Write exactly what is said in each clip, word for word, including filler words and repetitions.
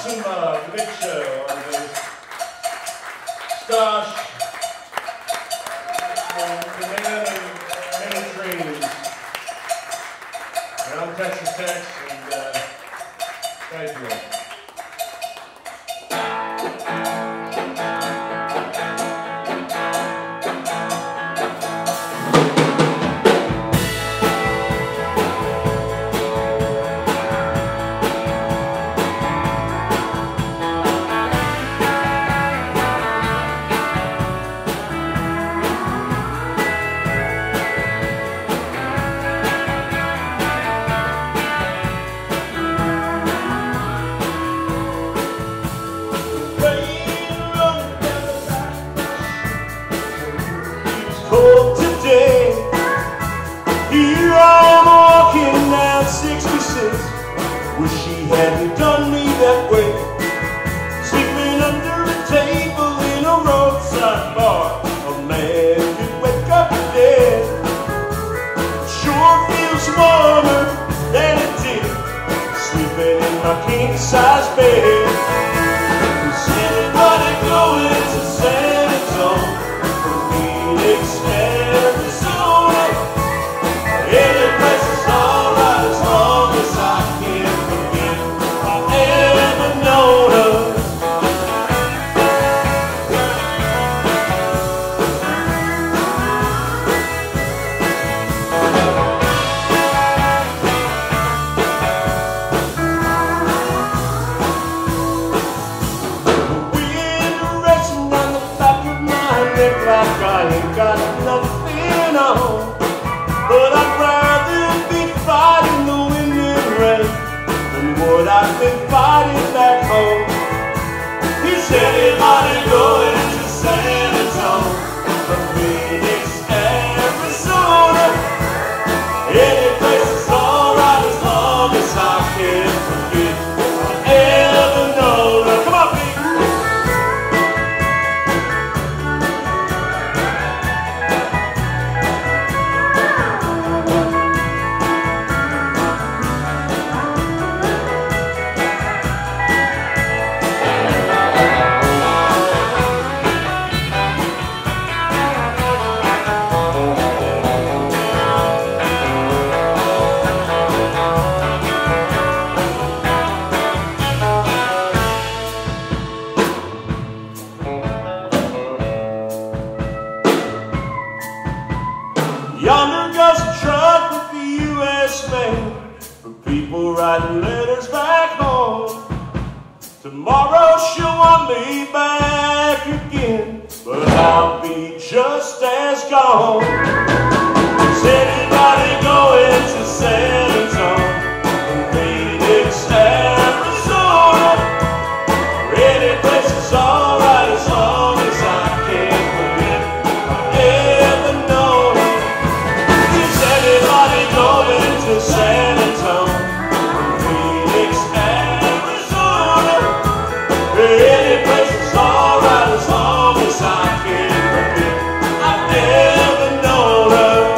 some uh, big show on this. Stosh, the man of many dreams. And I'm Texas Tex, and uh, thank you. Today, here I am walking down sixty-six. Wish she hadn't done me that way. Sleeping under a table in a roadside bar. A man could wake up dead. Sure feels warmer than it did sleeping in my king-size bed. Is anybody going to San Antone? Phoenix, Arizona. Any place is alright as long as I can forget I ever known her. Wind racing down the back of my neck like I ain't got nothing on. But I'd rather be fighting the wind and rain than what I've been fighting back home. Is anybody going to San Antone from Phoenix, Arizona? Any place is alright as long as I can forget I ever known her. Come on, baby. Yonder goes a truck with the U S mail for people writing letters back home. Tomorrow she'll want me back again, but I'll be just as gone. Is anybody going to San Antone from Phoenix, Arizona? Any place is alright as long as I can forget I ever known her. Is anybody going to San Antone from Phoenix, Arizona? Any place is alright as long as I can forget I've never known her.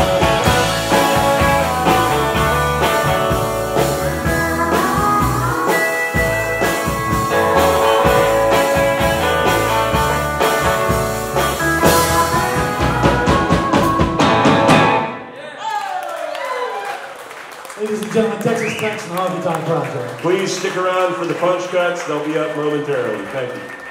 Ladies and gentlemen, Texas Tex and Honky Tonk Project. Please stick around for the punch cuts. They'll be up momentarily. Thank you.